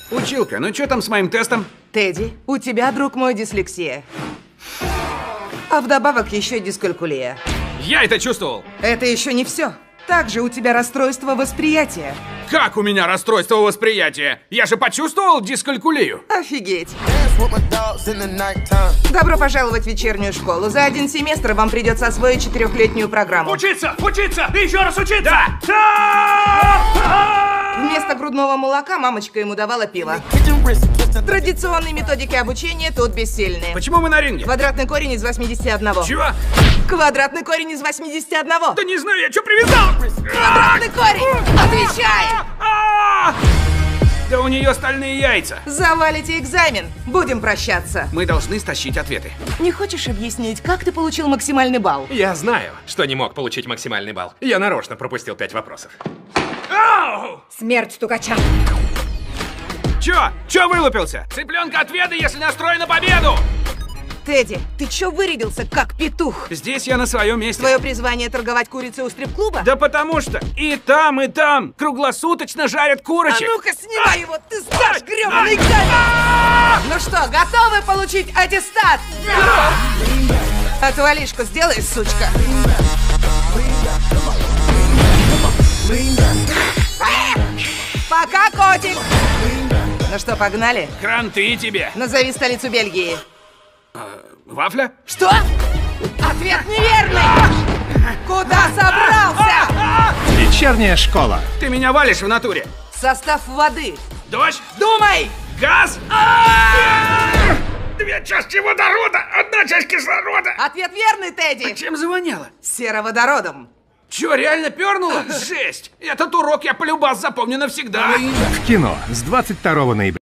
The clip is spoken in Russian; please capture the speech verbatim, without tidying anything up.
Училка, ну что там с моим тестом? Тедди, у тебя, друг мой, дислексия. А вдобавок еще дискалькулия. Я это чувствовал. Это еще не все. Также у тебя расстройство восприятия. Как у меня расстройство восприятия? Я же почувствовал дискалькулию. Офигеть. Добро пожаловать в вечернюю школу. За один семестр вам придется освоить четырехлетнюю программу. Учиться! Учиться! И еще раз учиться! Да! Вместо грудного молока мамочка ему давала пиво. Традиционные методики обучения тут бессильны. Почему мы на ринге? Квадратный корень из восьмидесяти одного. Чего? Квадратный корень из восьмидесяти одного. Да не знаю, я что привязал? Квадратный корень! Отвечай! Да у нее стальные яйца. Завалите экзамен. Будем прощаться. Мы должны стащить ответы. Не хочешь объяснить, как ты получил максимальный балл? Я знаю, что не мог получить максимальный балл. Я нарочно пропустил пять вопросов. Смерть стукачам. Чё? Чё вылупился? Цыпленка отведай, если настроен на победу! Тедди, ты чё вырядился, как петух? Здесь я на своем месте. Твое призвание торговать курицей у стрип-клуба? Да потому что и там, и там круглосуточно жарят А курочек. ну-ка, снимай его, ты сдашь грёбаный экзамен! Ну что, готовы получить аттестат? Отвалишку сделай, сучка. Пока, котик! Ну что, погнали? Кранты тебе. Назови столицу Бельгии. Вафля? Что? Ответ неверный! Куда собрался? Вечерняя школа. Ты меня валишь в натуре. Состав воды. Дождь? Думай! Газ? Две части водорода, одна часть кислорода. Ответ верный, Тедди. Чем завоняло? Сероводородом. Чё, реально пернуло? Жесть! Этот урок я полюбас запомню навсегда. В кино с двадцать второго ноября.